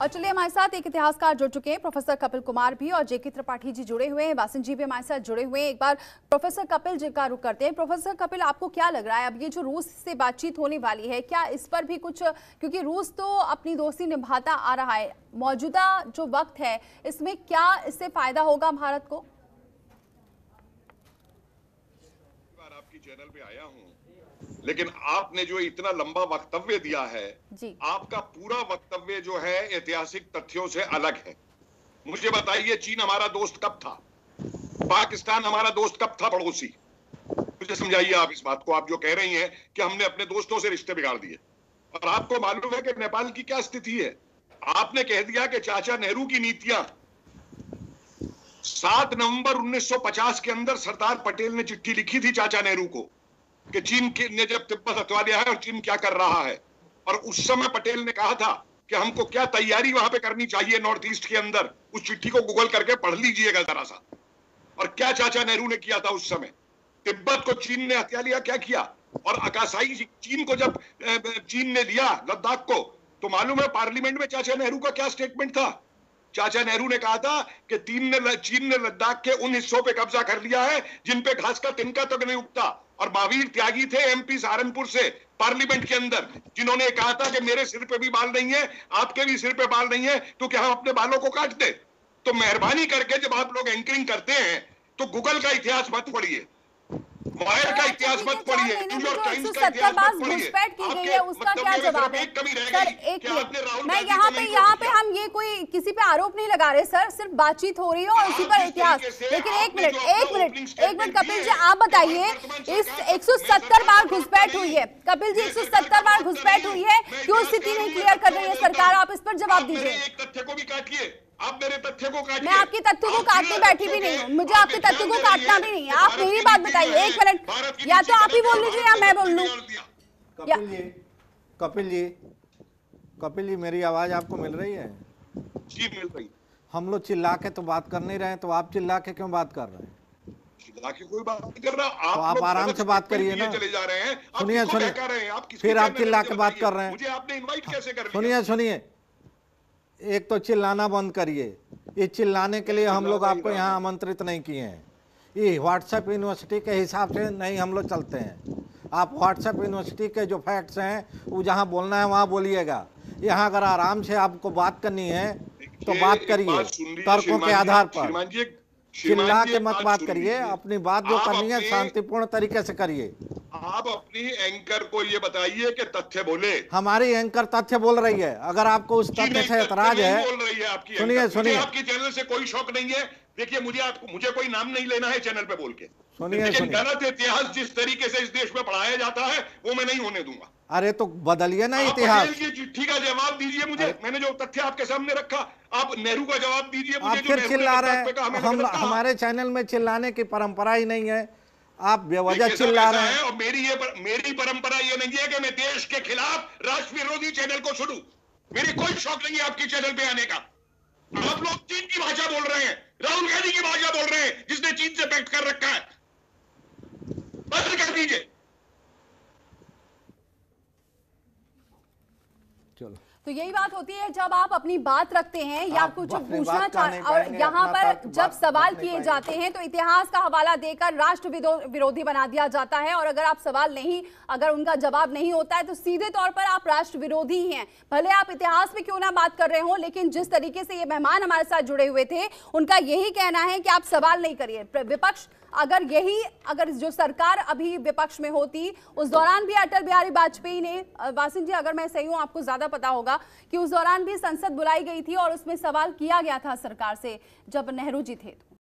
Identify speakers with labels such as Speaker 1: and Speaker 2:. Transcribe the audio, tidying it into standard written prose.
Speaker 1: और चलिए हमारे साथ एक इतिहासकार जुड़ चुके हैं, प्रोफेसर कपिल कुमार भी, और जेके त्रिपाठी जी जुड़े हुए हैं, वासिन जी भी हमारे साथ जुड़े हुए हैं। एक बार प्रोफेसर कपिल जी का रुख करते हैं। प्रोफेसर कपिल, आपको क्या लग रहा है अब ये जो रूस से बातचीत होने वाली है, क्या इस पर भी कुछ, क्योंकि रूस तो अपनी दोस्ती निभाता आ रहा है, मौजूदा जो वक्त है इसमें क्या इससे फायदा होगा भारत को?
Speaker 2: आपकी चैनल पे आया हूं, लेकिन आपने जो इतना लंबा वक्तव्य दिया है, आपका पूरा वक्तव्य जो है ऐतिहासिक तथ्यों से अलग है। मुझे बताइए, चीन हमारा दोस्त कब था? पाकिस्तान हमारा दोस्त कब था? पड़ोसी। मुझे समझाइए आप इस बात को। आप जो कह रही हैं कि हमने अपने दोस्तों से रिश्ते बिगाड़ दिए, और आपको मालूम है कि नेपाल की क्या स्थिति है। आपने कह दिया कि चाचा नेहरू की नीतियां 7 नवंबर 1950 के अंदर सरदार पटेल ने चिट्ठी लिखी थी चाचा नेहरू को कि चीन ने जब तिब्बत हटवा लिया है और चीन क्या कर रहा है, और उस समय पटेल ने कहा था कि हमको क्या तैयारी वहां पे करनी चाहिए नॉर्थ ईस्ट के अंदर। उस चिट्ठी को गूगल करके पढ़ लीजिएगा जरा सा। और क्या चाचा नेहरू ने किया था उस समय? तिब्बत को चीन ने हत्या लिया, क्या किया? और अकासाई चीन को जब चीन ने लिया लद्दाख को, तो मालूम है पार्लियामेंट में चाचा नेहरू का क्या स्टेटमेंट था? चाचा नेहरू ने कहा था कि चीन ने लद्दाख के उन हिस्सों पे कब्जा कर लिया है जिन पे घास का तिनका तक नहीं उगता। और महावीर त्यागी थे एमपी सहारनपुर से पार्लियामेंट के अंदर, जिन्होंने कहा था कि मेरे सिर पे भी बाल नहीं है, आपके भी सिर पे बाल नहीं है, तो क्या हम अपने बालों को काट दे? तो मेहरबानी करके जब आप लोग एंकरिंग करते हैं तो गूगल का इतिहास मत पढ़िए, वायर का इतिहास मत पढ़िए, न्यूयॉर्क टाइम्स का इतिहास मत पढ़िए।
Speaker 1: घुसपैठ की गई है, उसका क्या जवाब है? सर एक मिनट, मैं यहाँ पे हम ये कोई किसी पे आरोप नहीं लगा रहे सर, सिर्फ बातचीत हो रही है और उसी पर इतिहास। लेकिन एक मिनट कपिल जी, आप बताइए, इस 170 बार घुसपैठ हुई है, कपिल जी 170 बार घुसपैठ हुई है, क्यों स्थिति नहीं क्लियर कर रही है सरकार? आप इस पर जवाब दीजिए।
Speaker 2: एक तथ्य को भी काटिए, आप मेरे तथ्य को काटिए।
Speaker 1: मैं आपके तथ्य को काटने बैठी भी नहीं हूँ, मुझे आपके तथ्य को काटना भी नहीं है। आप मेरी बात बताइए, एक मिनट, या तो आप ही बोल लीजिए या मैं बोल लूं।
Speaker 3: कपिल जी मेरी आवाज आपको मिल रही है?
Speaker 2: जी मिल रही।
Speaker 3: हम लोग चिल्ला के तो बात कर नहीं रहे, तो आप चिल्ला के क्यों बात कर रहे हैं?
Speaker 2: चिल्ला के कोई बात नहीं कर रहा,
Speaker 3: तो आप आराम से बात करिए ना।
Speaker 2: चले जा रहे हैं,
Speaker 3: सुनिए, फिर आप चिल्ला के बात कर रहे हैं।
Speaker 2: मुझे आपने इनवाइट कैसे कर लिया?
Speaker 3: सुनिए, एक तो चिल्लाना बंद करिए। ये चिल्लाने के लिए हम लोग आपको यहाँ आमंत्रित नहीं किए हैं। ये व्हाट्सएप यूनिवर्सिटी के हिसाब से नहीं हम लोग चलते हैं। आप व्हाट्सएप यूनिवर्सिटी के जो फैक्ट्स हैं वो जहाँ बोलना है वहाँ बोलिएगा। यहाँ अगर आराम से आपको बात करनी है तो बात करिए तर्कों के आधार पर, चिल्ला के मत बात करिए। अपनी बात जो करनी है शांतिपूर्ण तरीके से करिए।
Speaker 2: आप अपनी एंकर को ये बताइए कि तथ्य बोले।
Speaker 3: हमारी एंकर तथ्य बोल रही है, अगर आपको उस तथ्य से ऐतराज है। सुनिए,
Speaker 2: आपकी चैनल से कोई शौक नहीं है। देखिए, मुझे कोई नाम नहीं लेना है चैनल पे बोल के। लेकिन गलत इतिहास जिस तरीके से इस देश में पढ़ाया जाता है वो मैं नहीं होने दूंगा।
Speaker 3: अरे तो बदलिए ना इतिहास।
Speaker 2: की चिट्ठी का जवाब दीजिए मुझे, मैंने जो तथ्य आपके सामने रखा। आप नेहरू का जवाब दीजिए मुझे।
Speaker 3: आप फिर चिल्ला रहे हैं। हमारे चैनल में चिल्लाने की परंपरा ही नहीं है, आप बेवजह चिल्ला रहे हैं।
Speaker 2: और मेरी परंपरा ये नहीं है कि मैं देश के खिलाफ राष्ट्र विरोधी चैनल को सुनूं। मेरी कोई शौक नहीं है आपकी चैनल पे आने का। आप लोग चीन की भाषा बोल रहे हैं, राहुल गांधी की भाषा बोल रहे हैं, जिसने चीन से पैक्ट कर रखा है। बंद कर दीजिए।
Speaker 3: चलो,
Speaker 1: तो यही बात होती है जब आप अपनी बात रखते हैं या कुछ पूछना चाहते, और यहाँ पर जब सवाल किए जाते हैं तो इतिहास का हवाला देकर राष्ट्र विरोधी बना दिया जाता है। और अगर आप सवाल नहीं, अगर उनका जवाब नहीं होता है तो सीधे तौर पर आप राष्ट्र विरोधी ही हैं। भले आप इतिहास में क्यों ना बात कर रहे हो, लेकिन जिस तरीके से ये मेहमान हमारे साथ जुड़े हुए थे उनका यही कहना है कि आप सवाल नहीं करिए। विपक्ष अगर जो सरकार अभी विपक्ष में होती, उस दौरान भी अटल बिहारी वाजपेयी ने, वासिन जी अगर मैं सही हूं, आपको ज्यादा पता होगा कि उस दौरान भी संसद बुलाई गई थी और उसमें सवाल किया गया था सरकार से जब नेहरू जी थे।